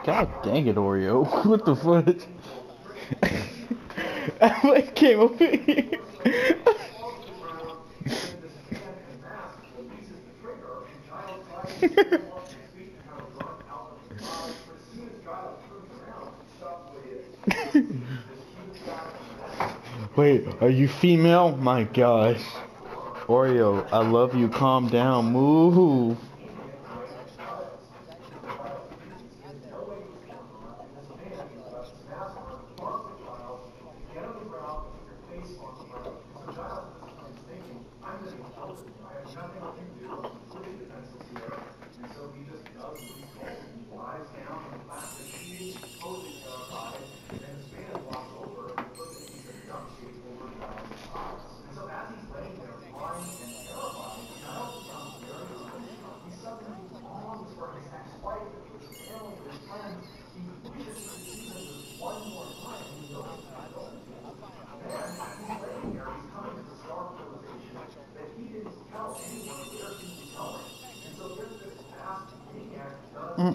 God dang it, Oreo. What the fuck? I came over here. Wait, are you female? My gosh. Oreo, I love you. Calm down. Move. Mm.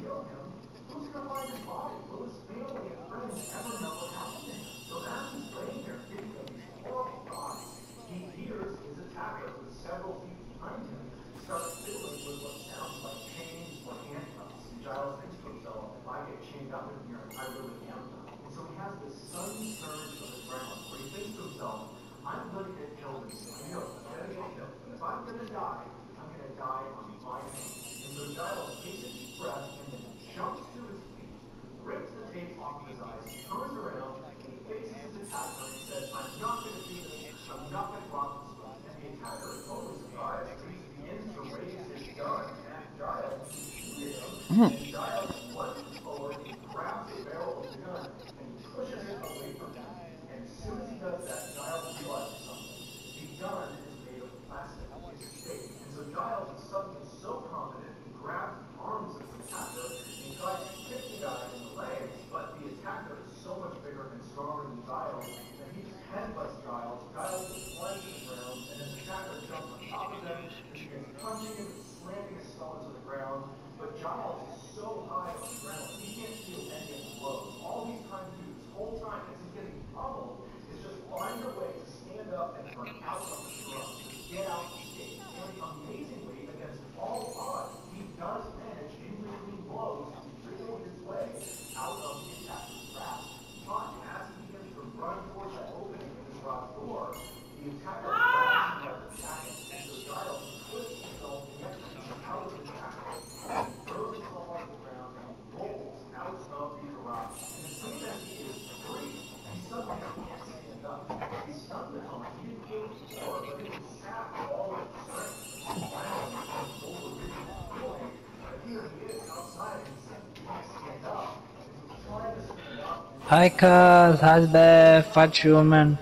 Hi Kaz, how's the fat woman?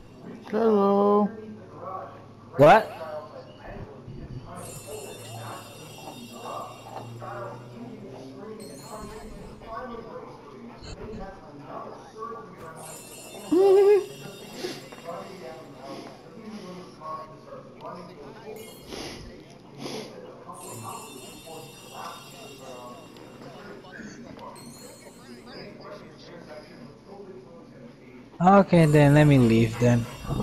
Hello. What? Okay then, let me leave then.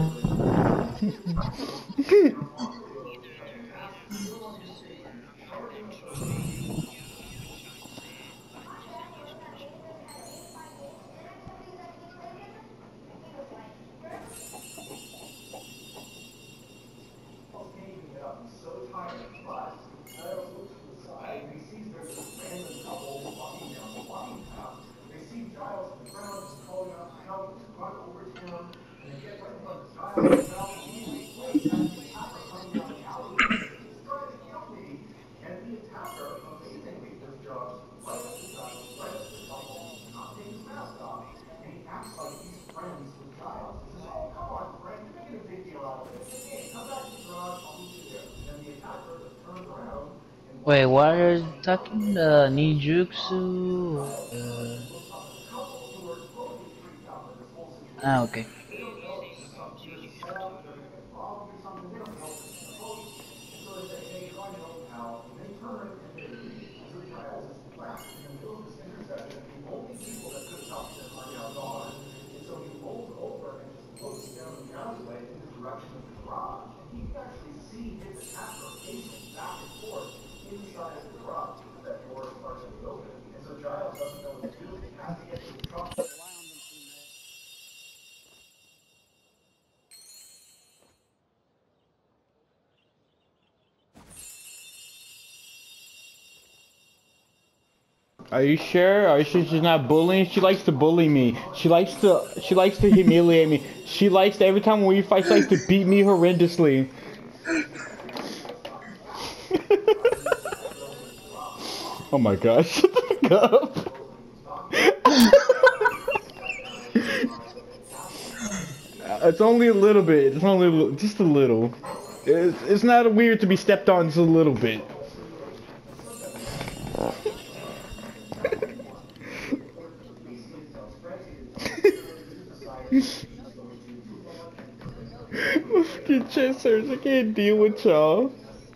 Wait, what are you talking? The ninjutsu? Okay. Are you sure? Are you sure she's not bullying? She likes to bully me. She likes to humiliate me. She likes to, every time we fight, she likes to beat me horrendously. Oh my gosh, shut the fuck up. It's only a little bit. It's only just a little. It's not weird to be stepped on just a little bit. My fucking chest hurts. I can't deal with y'all.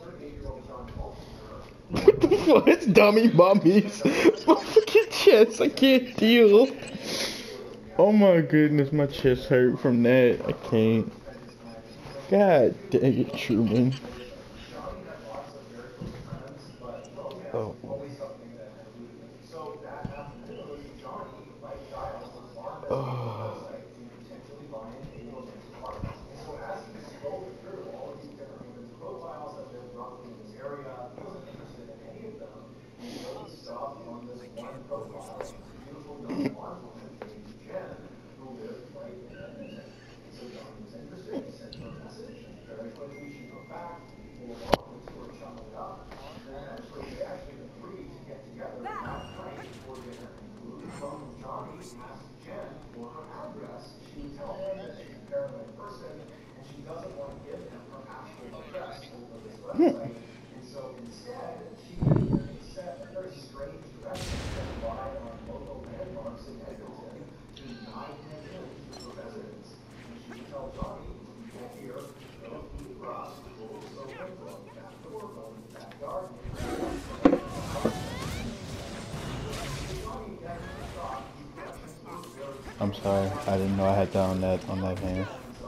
What the fuck? It's dummy mummies. My fucking chest. I can't deal. Oh my goodness, my chest hurt from that. I can't. God dang it, Truman. Oh. Oh. I'm sorry. I didn't know I had that on that hand.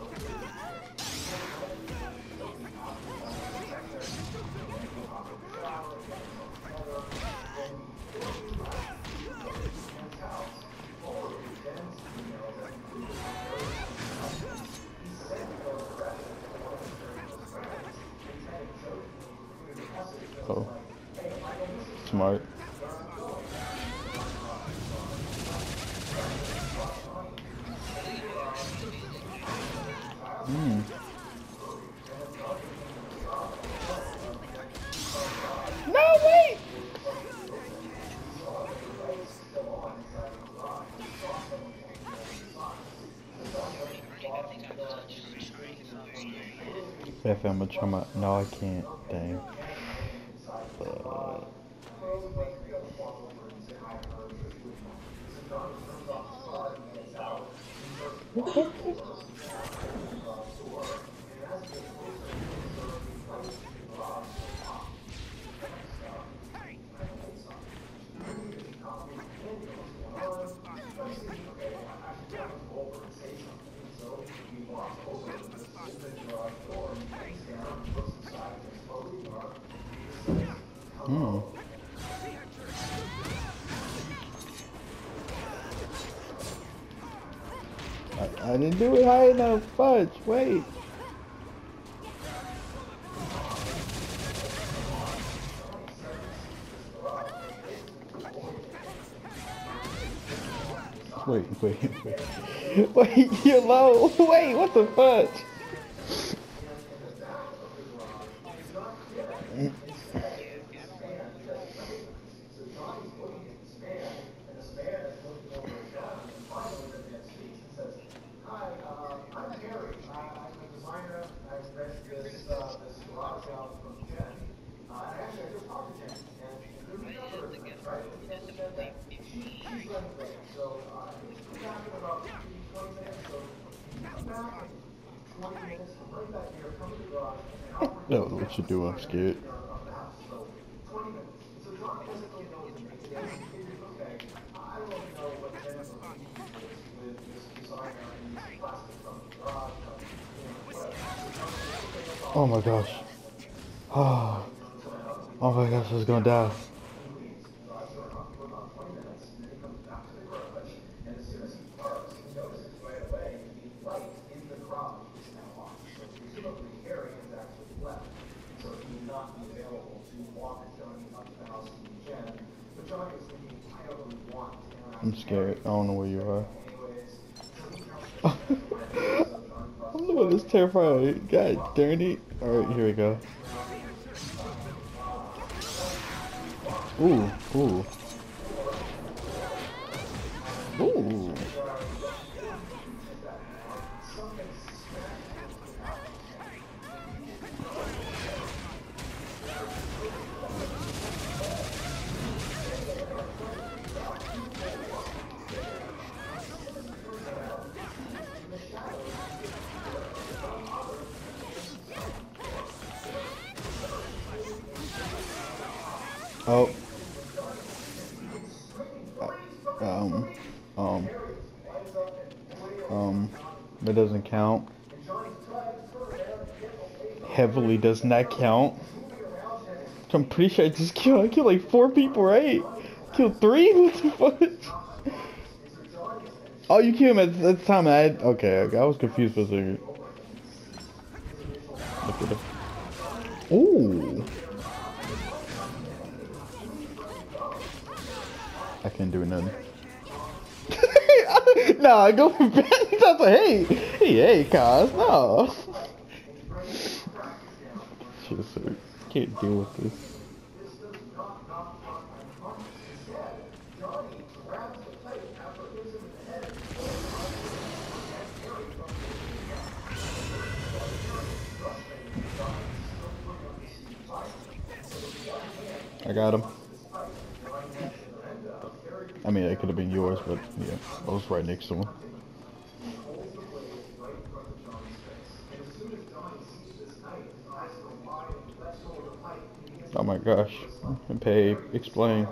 Oh. Smart. No, wait! If I'm gonna try my... No, I can't. Dang. I didn't do it high enough. Fudge. Wait. Wait. Wait, you're low. Wait, what the fudge? No, what you do? I'm scared. Oh my gosh. Oh, oh my gosh, I was gonna die. I'm scared. I don't know where you are. I'm the one that's terrified. God darn it. Alright, here we go. Ooh, ooh. Ooh. Oh. Um. Um. That doesn't count. Heavily does not count. I'm pretty sure I killed like 4 people, right? Killed 3? What the fuck? Oh, you killed him at the time I had... Okay, I was confused for a second. Look at it. Ooh. I can't do nothing. Nah, I go for bad. I was like, hey, Kaz, no. Shit, can't deal with this. I got him. I mean, it could have been yours, but yeah, I was right next to him. Oh my gosh. Pay, explain.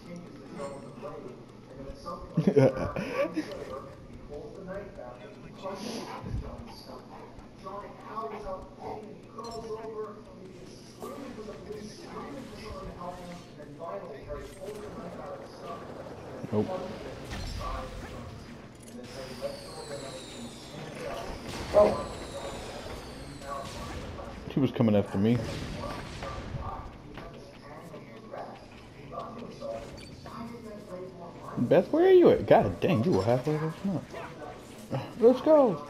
Nope. He was coming after me. Beth, where are you at? God dang, you were halfway there. Let's go.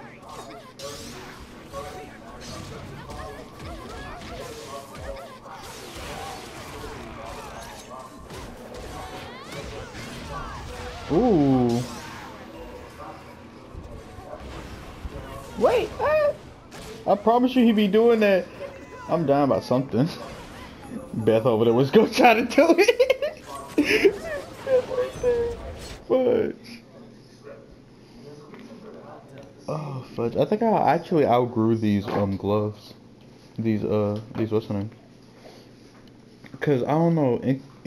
Ooh. Wait, I promise you he'd be doing that. I'm dying by something. Beth over there was gonna try to do it. Fudge. Oh, fudge. I think I actually outgrew these gloves. These what's the name? Cause I don't know.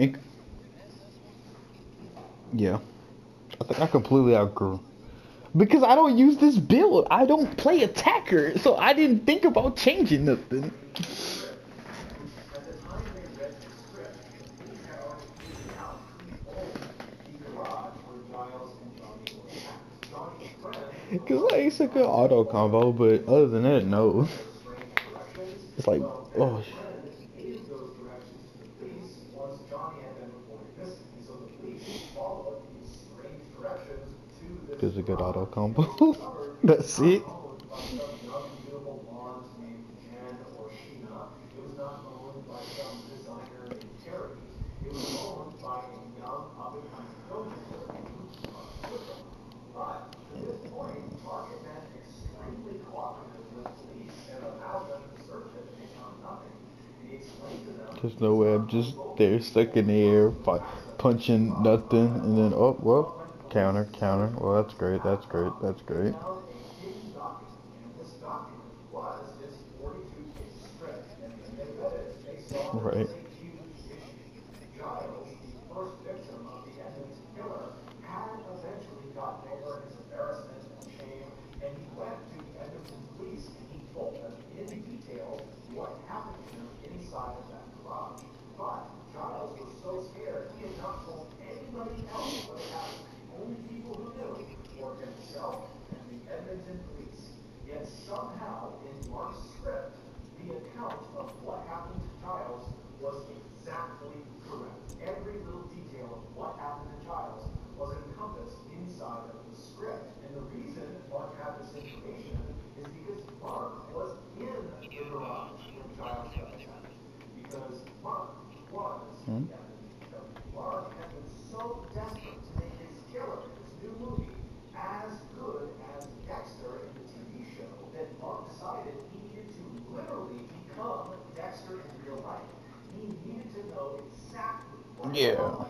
Yeah. I think I completely outgrew. Because I don't use this build. I don't play attacker, so I didn't think about changing nothing. Cause like it's a good auto combo, but other than that, no. It's like, oh. It's a good auto combo. That's it. There's no way I'm just there stuck in the air punching nothing and then oh well counter. Well that's great. Right. Yeah.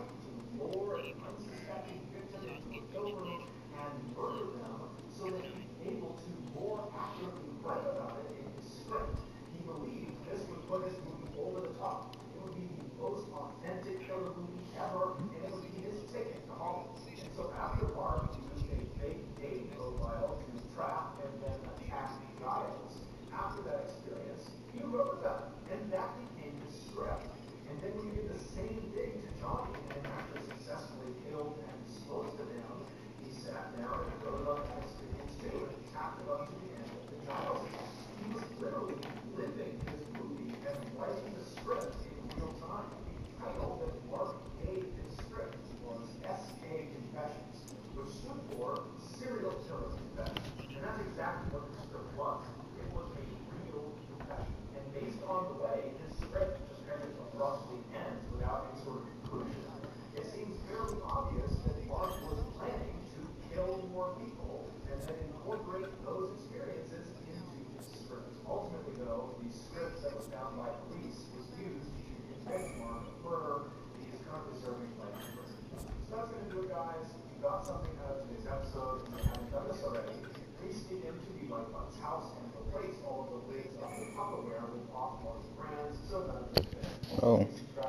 Oh.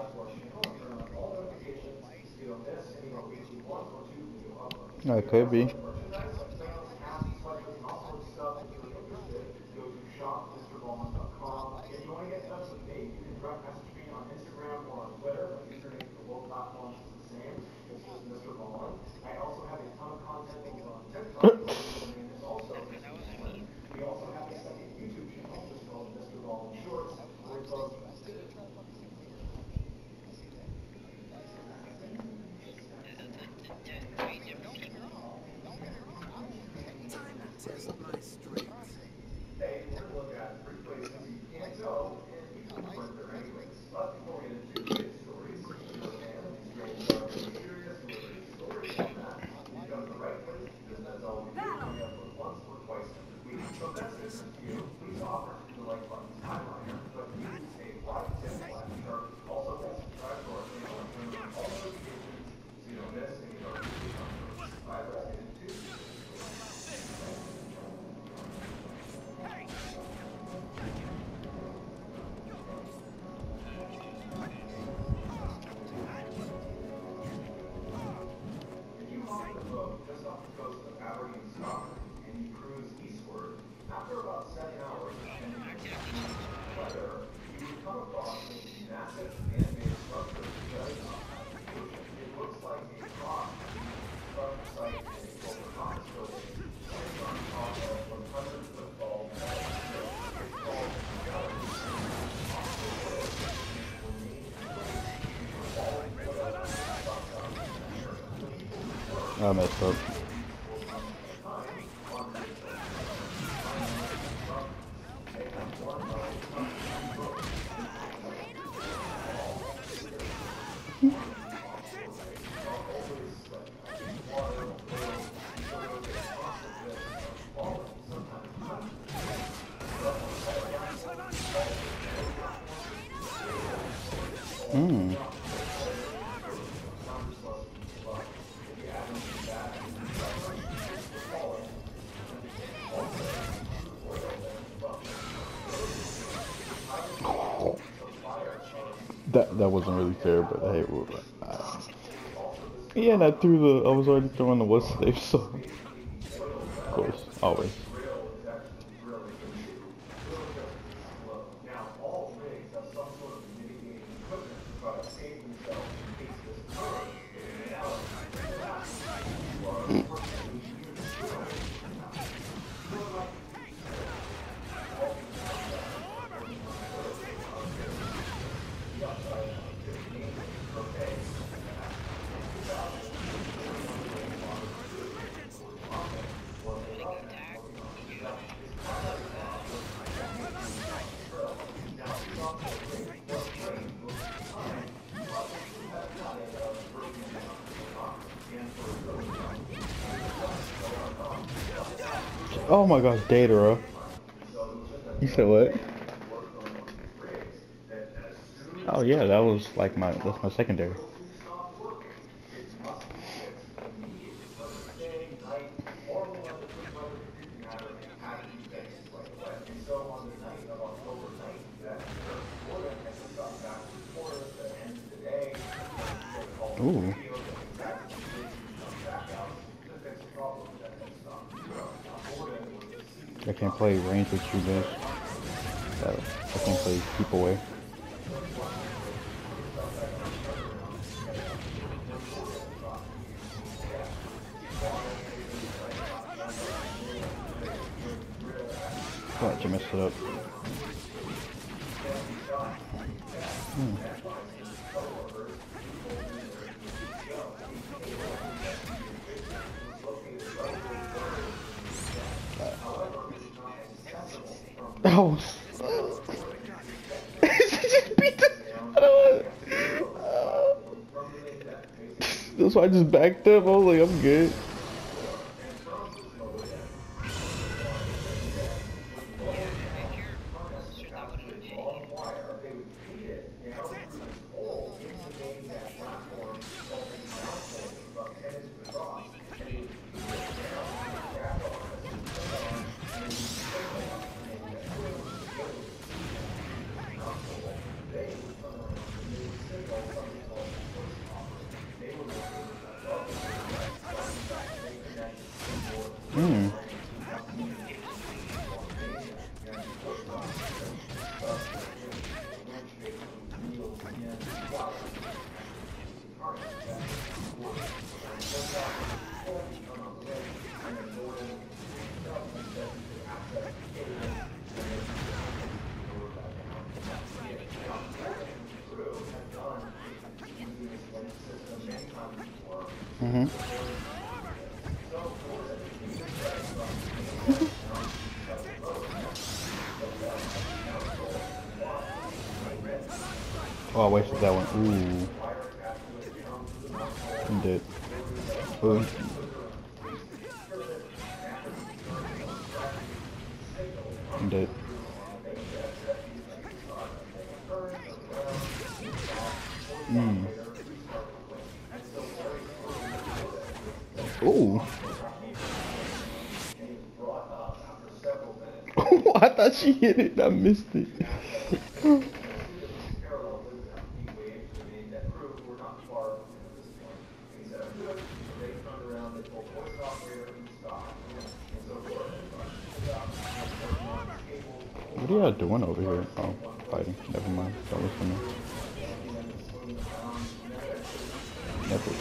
No, it could be. I messed up. Hmm. That wasn't really fair, but hey, yeah, and I was already throwing the what's safe, so of course, always. Oh my gosh, Datara. You said what? Oh yeah, that's my secondary. Ooh. I can't play range with you guys. I can't play keep away. Thought you messed it up. Oh. Just beat the. I don't want. That's why I just backed up. I was like, I'm good. Oh, I wasted that one. Ooh. I'm dead. Ooh. I'm dead. Ooh. I thought she hit it. I missed it. What are y'all doing over here? Oh, fighting. Never mind. Don't listen to me. Never.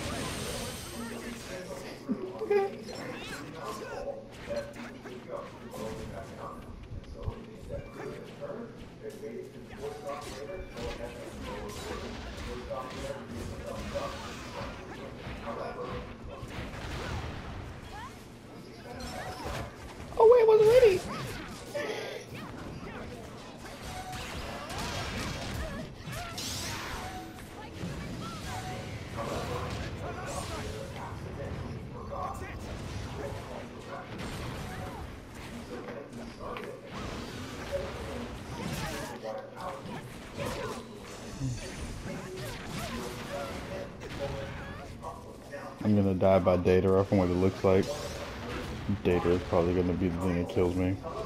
Oh wait, I wasn't ready. I'm gonna die by Data from what it looks like. Data is probably gonna be the thing that kills me.